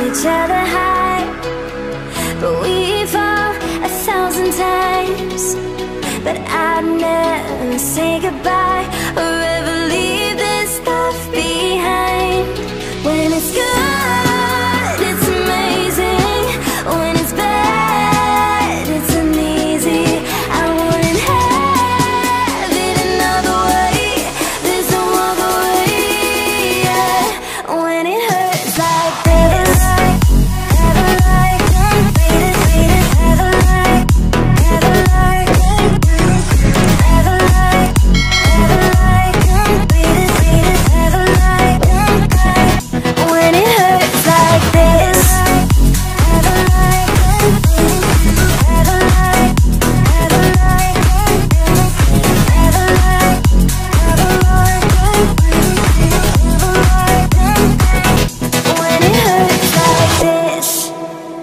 each other high, but we fall 1,000 times. But I'd never say goodbye or ever leave this stuff behind. When it's good, it's amazing. When it's bad, it's uneasy. I wouldn't have it another way. There's no other way, yeah. When it hurts like this, never like, beat it, never like, never like, never like, never like, beat it, never like. When it hurts like this, never like, never like, never like, never like, never like, when it hurts like this.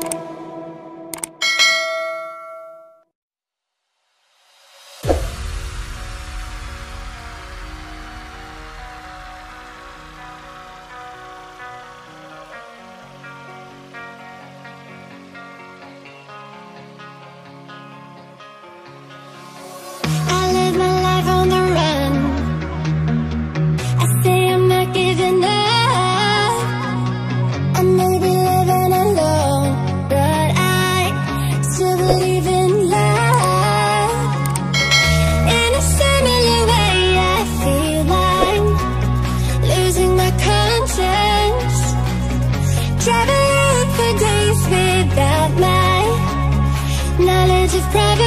I live my life on the run. I say I'm not giving up. I may be living alone, but I still believe in love. In a similar way, I feel I'm losing my conscience, traveling for days without my knowledge of privacy.